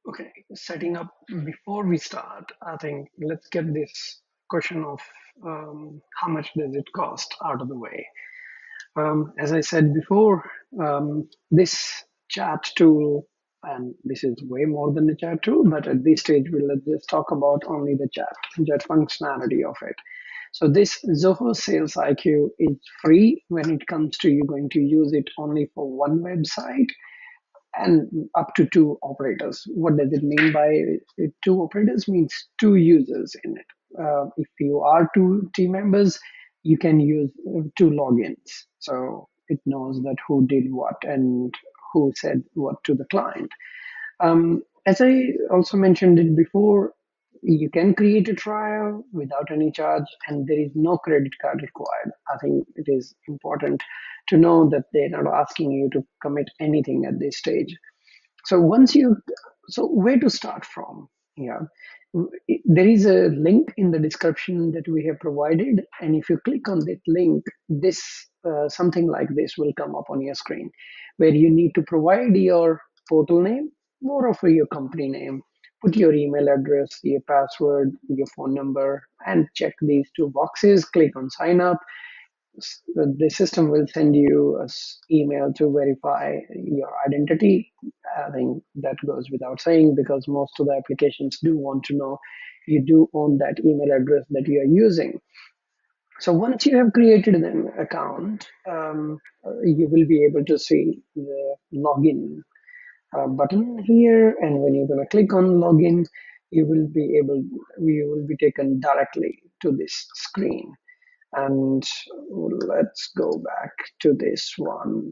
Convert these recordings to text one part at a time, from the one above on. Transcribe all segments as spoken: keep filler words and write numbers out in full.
Okay, setting up before we start, I think let's get this question of um, how much does it cost out of the way. Um, as I said before, um, this chat tool, and this is way more than a chat tool, but at this stage, we'll let's just talk about only the chat, chat functionality of it. So this Zoho Sales I Q is free when it comes to you going to use it only for one website and up to two operators. What does it mean by it? Two operators means two users in it. Uh, if you are two team members, you can use uh, two logins. So it knows that who did what and who said what to the client. Um, as I also mentioned it before, you can create a trial without any charge, and there is no credit card required. I think it is important to know that they're not asking you to commit anything at this stage. So once you, so where to start from? Yeah, there is a link in the description that we have provided, and if you click on that link, this uh, something like this will come up on your screen, where you need to provide your portal name, more of your company name, put your email address, your password, your phone number, and check these two boxes. Click on sign up. The system will send you an email to verify your identity. I think that goes without saying because most of the applications do want to know you do own that email address that you are using. So once you have created an account, um, uh, you will be able to see the login uh, button here, and when you're going to click on login, you will be able, you will be taken directly to this screen. And let's go back to this one.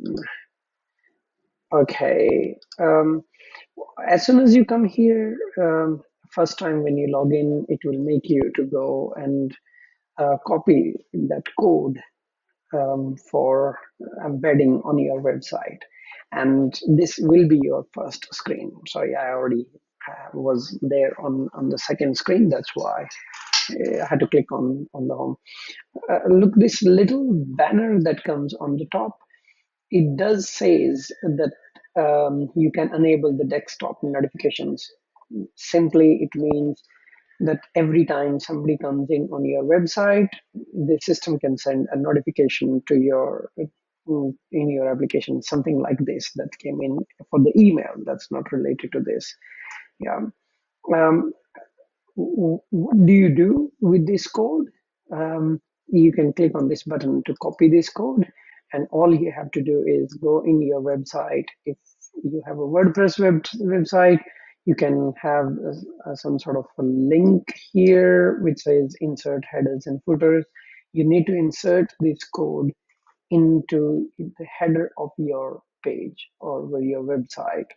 Okay. Um, as soon as you come here, um, first time when you log in, it will make you to go and uh, copy that code um, for embedding on your website. And this will be your first screen. Sorry, I already uh, was there on, on the second screen. That's why I had to click on, on the home. Uh, look, this little banner that comes on the top, it does says that um, you can enable the desktop notifications. Simply, it means that every time somebody comes in on your website, the system can send a notification to your in your application, something like this that came in for the email. That's not related to this. Yeah. Um, what do you do with this code? Um, you can click on this button to copy this code, and all you have to do is go in your website. If you have a WordPress web website, you can have uh, some sort of a link here which says insert headers and footers. You need to insert this code into the header of your page or your website.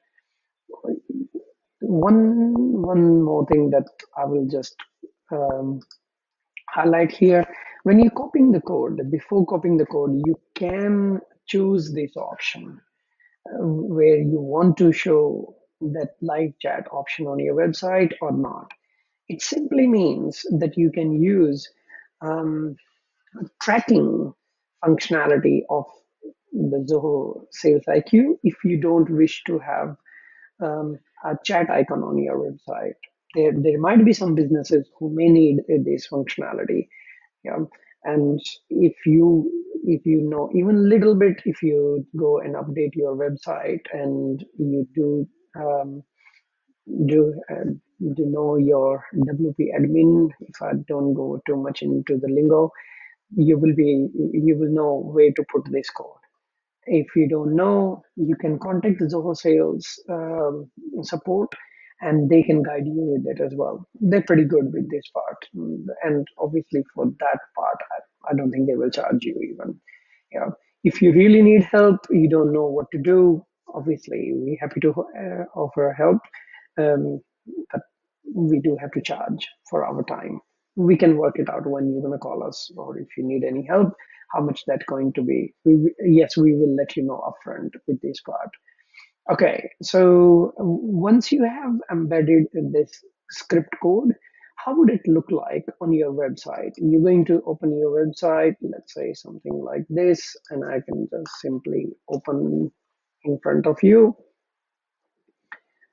One one more thing that I will just um, highlight here. When you're copying the code, before copying the code, you can choose this option uh, where you want to show that live chat option on your website or not. It simply means that you can use um, tracking functionality of the Zoho Sales I Q if you don't wish to have um, a chat icon on your website. There, there might be some businesses who may need uh, this functionality. Yeah, and if you if you know even little bit, if you go and update your website and you do um, do uh, do know your W P admin. If I don't go too much into the lingo, you will be you will know where to put this code. If you don't know, you can contact the Zoho Sales um, support, and they can guide you with it as well. They're pretty good with this part, and obviously for that part, I, I don't think they will charge you even. Yeah, if you really need help, you don't know what to do. Obviously, we're happy to uh, offer help, um, but we do have to charge for our time. We can work it out when you're going to call us, or if you need any help, how much that's going to be. We, yes, we will let you know upfront with this part. Okay, so once you have embedded this script code, how would it look like on your website? You're going to open your website, let's say something like this, and I can just simply open in front of you.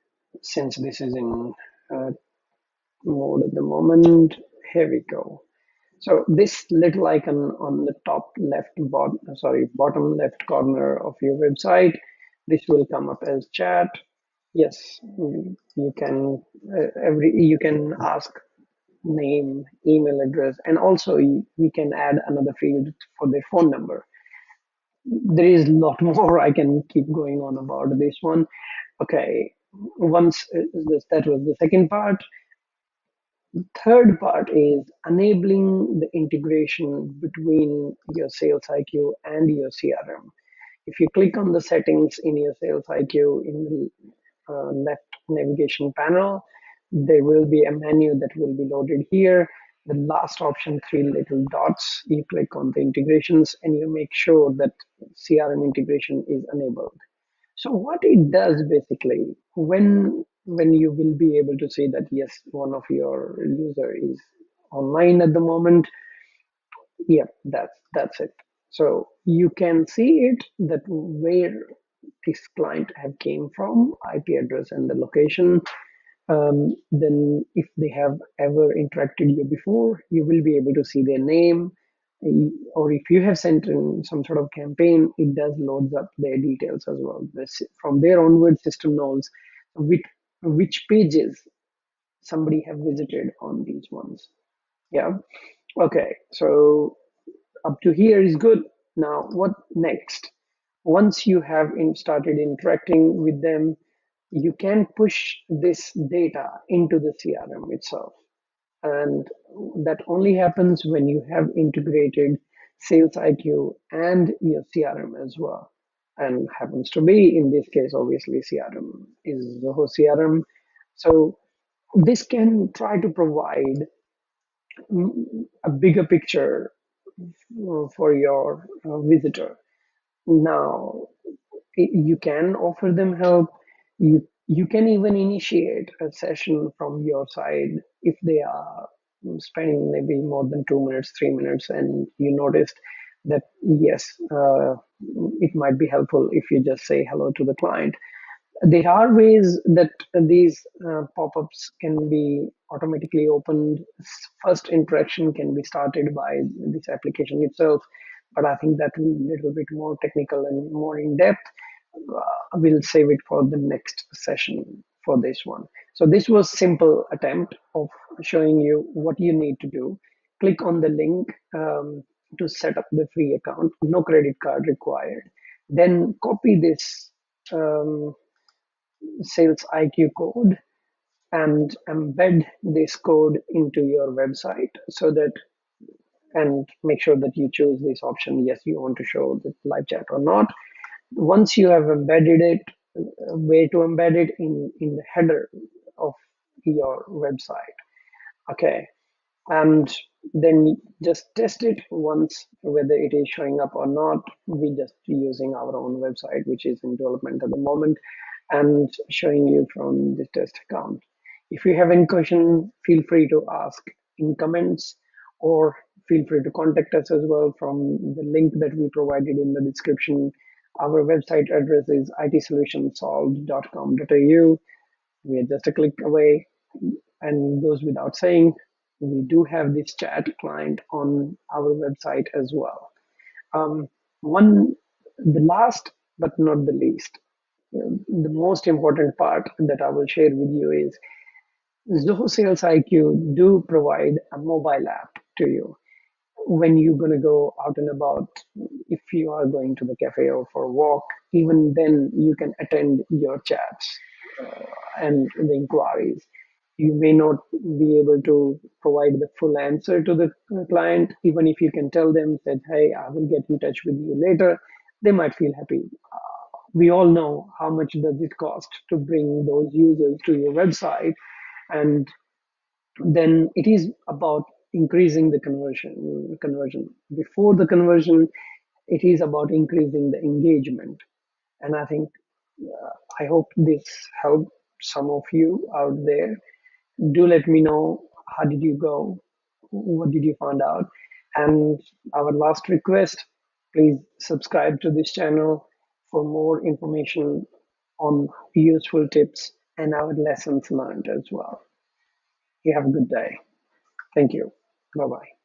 since this is in uh, mode at the moment, here we go. So this little icon on the top left bottom, sorry, bottom left corner of your website, this will come up as chat. Yes, mm, you can uh, every you can ask name, email address, and also you- we can add another field for their phone number. There is a lot more I can keep going on about this one. Okay, once uh, this, that was the second part. Third part is enabling the integration between your Sales I Q and your C R M. If you click on the settings in your Sales I Q in the uh, left navigation panel, there will be a menu that will be loaded here. The last option, three little dots, you click on the integrations and you make sure that C R M integration is enabled. So what it does basically, when when you will be able to see that yes, one of your user is online at the moment, yeah, that's that's it. So you can see it that where this client have came from, I P address and the location. Um, then if they have ever interacted you before, you will be able to see their name. Y- or if you have sent in some sort of campaign, it does loads up their details as well. This, from there onward, system knows which which pages somebody have visited on these ones. Yeah. Okay. So up to here is good. Now what next? Once you have in started interacting with them, you can push this data into the C R M itself. And that only happens when you have integrated Sales I Q and your C R M as well. And happens to be in this case, obviously, C R M is Zoho C R M. So this can try to provide mm, a bigger picture uh, for your uh, visitor. Now, you can offer them help. You you can even initiate a session from your side if they are spending maybe more than two minutes, three minutes, and you noticed that yes, uh, it might be helpful if you just say hello to the client. There are ways that these uh, pop-ups can be automatically opened. First interaction can be started by this application itself, but I think that will be a little bit more technical and more in depth. Uh, we'll save it for the next session for this one. So this was simple attempt of showing you what you need to do. Click on the link um, to set up the free account. No credit card required. Then copy this um, Sales I Q code and embed this code into your website so that, and make sure that you choose this option. Yes, you want to show the live chat or not. Once you have embedded it, a way to embed it in, in the header of your website. Okay. And then just test it once whether it is showing up or not. We just using our own website, which is in development at the moment, and showing you from the test account. If you have any question, feel free to ask in comments, or feel free to contact us as well from the link that we provided in the description. Our website address is i t solutions solved dot com dot a u. We are just a click away, and goes without saying, we do have this chat client on our website as well. Um, one, the last but not the least, the most important part that I will share with you is Zoho Sales I Q do provide a mobile app to you when you're going to go out and about. If you are going to the cafe or for a walk, even then you can attend your chats uh, and the inquiries. You may not be able to provide the full answer to the client. Even if you can tell them that, hey, I will get in touch with you later, they might feel happy. We all know how much does it cost to bring those users to your website, and then it is about increasing the conversion conversion before the conversion. It is about increasing the engagement. And I think uh, I hope this helped some of you out there. Do let me know, how did you go, what did you find out. And our last request, please subscribe to this channel for more information on useful tips and our lessons learned as well. You have a good day. Thank you. Bye bye.